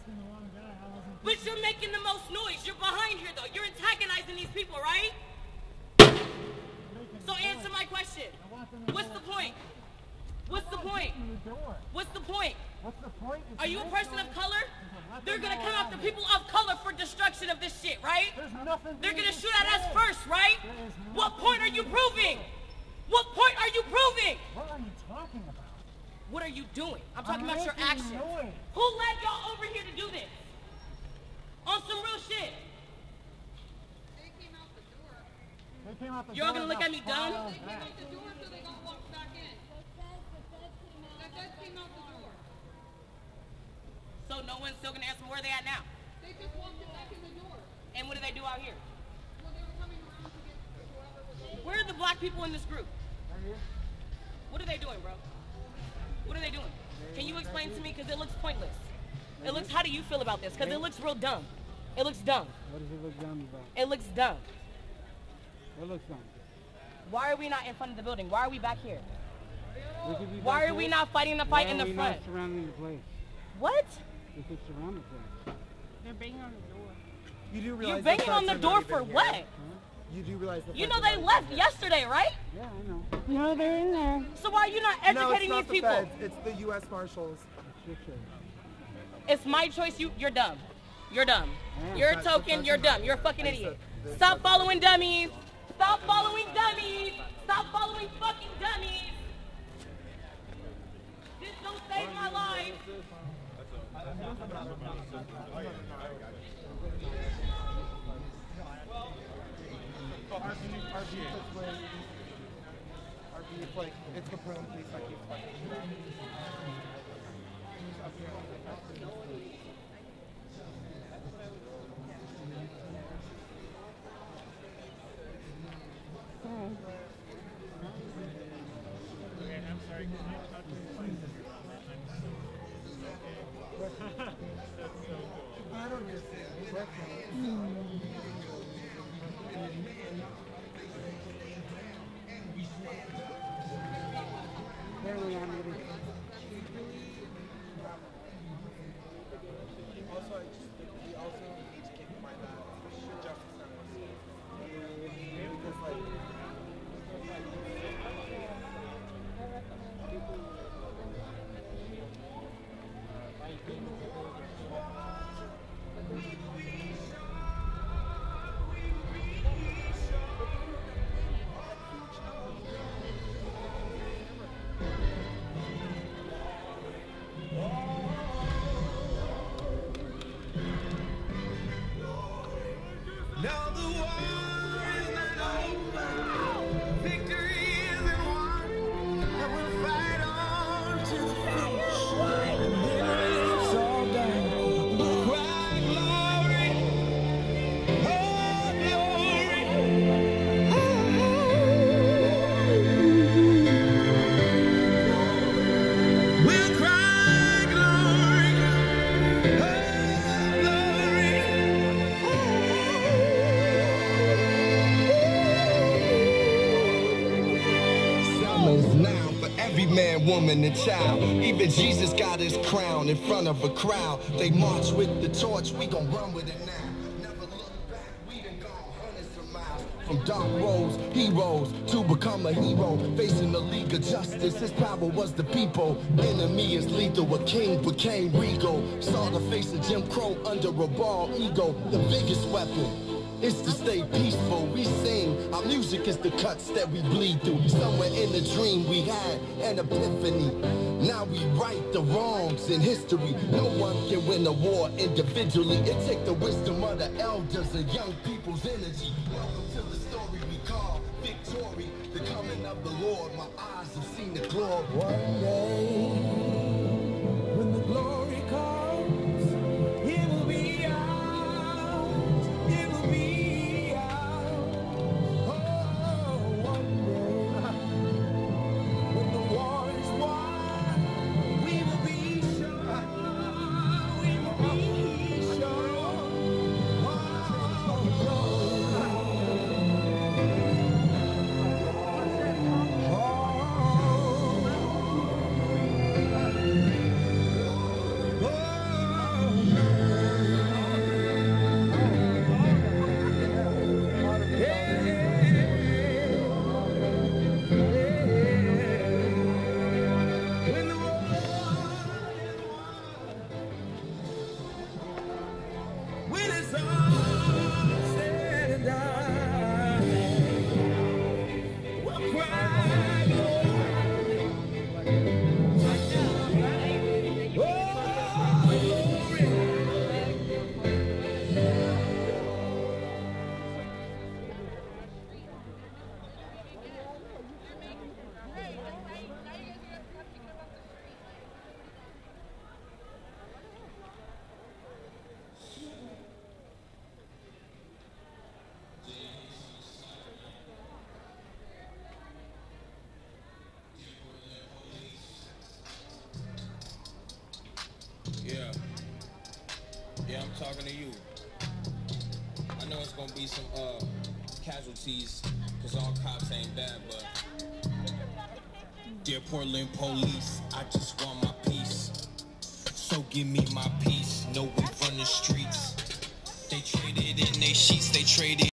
But you're making the most noise. You're behind here, though. You're antagonizing these people, right? So answer my question. What's the point? What's the point? What's the point? What's the point? Are you a person of color? They're gonna come after people of color for destruction of this shit, right? They're gonna shoot at us first, right? What point are you proving? What point are you proving? What are you talking about? What are you doing? I'm talking about your actions. Who led y'all over here to do this? On some real shit. They came out the door. They came out the You're all gonna look at me dumb? They came out the door, so they got walked back in. The feds came out the door. So no one's still gonna answer where they at now? They just walked it back in the door. And what do they do out here? Well, they were coming around to get whoever was. Where are the black people in this group? What are they doing, bro? What are they doing? Can you explain to me? Because it looks pointless. It looks, how do you feel about this? Because it looks real dumb. It looks dumb. What does it look dumb about? It looks dumb. What looks dumb? Why are we not in front of the building? Why are we back here? Why are we not fighting the fight in the front? Why are we not surrounding the place? What? We could surround the place. They're banging on the door. You do realize You're banging on the door for what? Huh? You do realize the You know they left yesterday, right? Yeah, I know. No, they're in there. So why are you not educating no, it's not these people? Feds. It's the U.S. Marshals. It's your choice. It's my choice. You're dumb. You're dumb. Yeah. You're a token. You're dumb. You're a fucking idiot. Stop following dummies. Stop following dummies. Stop following fucking dummies. This don't save my life. Like, it's the prone piece I keep fucking. Okay, I'm sorry. Can you talk to me? That's so cool. I don't understand. Apparently I'm ready. Also, we also need to keep in mind that the justice centers. Because, like, Now the war is not over, victory isn't won, and we'll fight on to the finish. And then it's all done, we'll cry glory, oh glory. We'll cry glory, oh glory. Now for every man, woman, and child. Even Jesus got his crown in front of a crowd. They march with the torch, we gon' run with it now. Never look back, we done gone hundreds of miles. From dark roads, heroes, to become a hero. Facing the League of Justice, his power was the people. Enemy is lethal, a king became regal. Saw the face of Jim Crow under a bald ego. The biggest weapon is to stay peaceful. We sing, our music is the cuts that we bleed through. Somewhere in the dream we had an epiphany. Now we right the wrongs in history. No one can win a war individually. It takes the wisdom of the elders and young people's energy. Welcome to the story we call victory. The coming of the Lord, my eyes have seen the glory. One day, when the glory comes, it will be ours. It will be ours. Oh, one day, when the war is won, we will be sure. We will be sure. Oh, glory. Yeah, I'm talking to you. I know it's gonna be some casualties, cause all cops ain't bad, but dear Portland police, I just want my peace. So give me my peace. No, we run the streets. They traded in they sheets, they traded